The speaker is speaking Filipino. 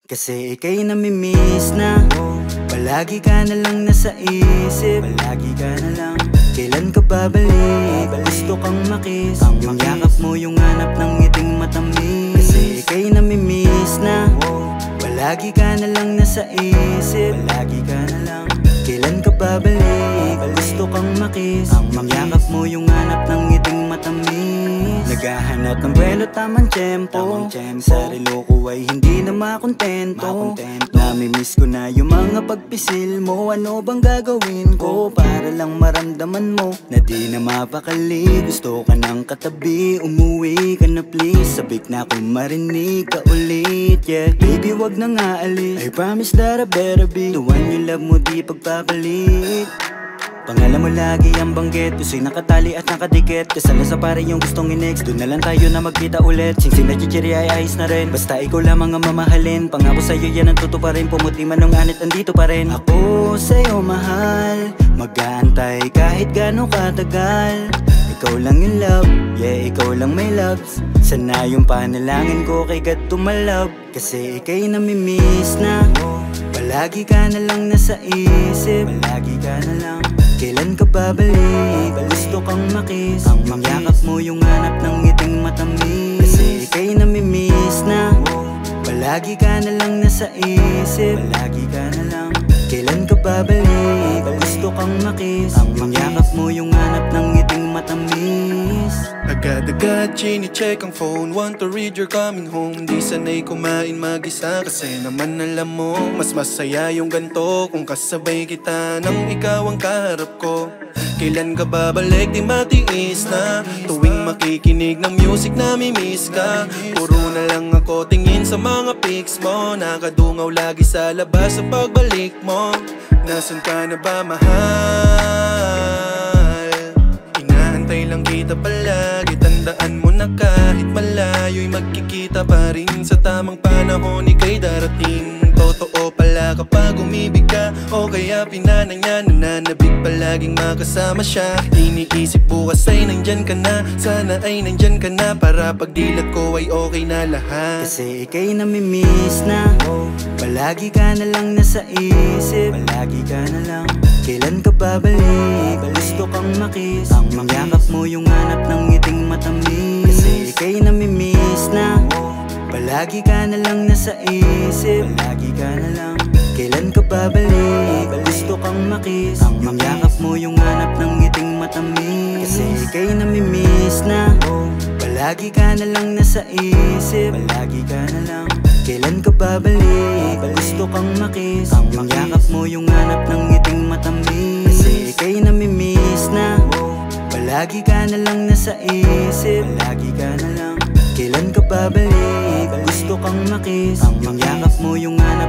Kasi ika'y namimiss na. Palagi ka na lang nasa isip. Palagi ka na lang. Kailan ka babalik? Gusto kang makiss. Yung yakap mo, yung hanap ng ngiting matamis. Kasi ika'y namimiss na. Palagi ka na lang nasa isip. Palagi ka na lang. Kailan ka babalik? Gusto kang makiss. Yung yakap mo, yung hanap ng ngiting matamis. Naghahanap ng buwelo, tamang tiyempo. Sa relo ko ay hindi na makontento. Namimiss ko na yung mga pagpisil mo. Ano bang gagawin ko para lang maramdaman mo na di na mapakali? Gusto ka ng katabi, umuwi ka na please. Sabik na kung marinig ka ulit, yeah. Baby wag nang aalis, I promise that I better be the one you love mo, di pagpapalit. Pangalan mo lagi ang banggit, puso'y nakatali at nakadikit. Kasala sa pare yung gustong i-next, doon na lang tayo na magkita ulit. Singsing na chichiri ay ayos na rin, basta ikaw lamang ang mamahalin. Pangako sa'yo yan ang tutuparin, pumuti man ng anit andito pa rin. Ako sa'yo mahal, mag-aantay kahit gano'ng katagal. Ikaw lang yung love, yeah ikaw lang may loves. Sana yung panalangin ko kay God tumalab. Kasi ika'y namimiss na. Palagi ka na lang nasa isip. Palagi ka na lang. Kailan ka babalik? Gusto kang makiss. Yung yakap mo, yung hanap ng ngiting matamis. Kasi ika'y namimiss na. Palagi ka na lang nasa isip. Palagi ka na lang. Kailan ka babalik? Gusto kang makiss. Yung yakap mo, yung hanap ng ngiting matamis. Agad-agad chini-check ang phone, want to read you're coming home. Di sanay kumain mag-isa kasi naman alam mo mas masaya yung ganto kung kasabay kita nang ikaw ang kaharap ko. Kailan ka babalik? Di matiis na. Tuwing makikinig ng music namimiss ka. Puro na lang ako tingin sa mga pics mo. Nakadungaw lagi sa labas sa pagbalik mo. Nasaan ka na ba mahal? Inaantay lang kita palagi. Tandaan mo na kahit malayo'y magkikita pa rin. Sa tamang panahon ika'y darating. Totoo pala kapag umibig ka, o kaya pinanang niya nananabig palaging makasama siya. Iniisip bukas ay nandyan ka na. Sana ay nandyan ka na para pagdilat ko ay okay na lahat. Kasi ika'y namimiss na. Palagi ka na lang nasa isip. Palagi ka na lang. Kailan ka babalik? Gusto kang makiss. Yung yakap mo, yung hanap ng ngiting matamis. Kasi ika'y namimiss na. Palagi ka na lang nasa isip. Palagi ka na lang. Kailan ka babalik? Gusto kang makiss. Yung yakap mo, yung hanap ng ngiting matamis. Kasi ika'y namimiss na. Palagi ka na lang nasa isip. Palagi ka na lang. Kailan ka babalik? Gusto kang makiss. Yung yakap mo, yung hanap ng ngiting matamis. Kasi ika'y namimiss na. Palagi ka na lang nasa isip. Palagi ka na lang. Kailan ka babalik? Gusto kang makiss. Yung yakap mo, yung hanap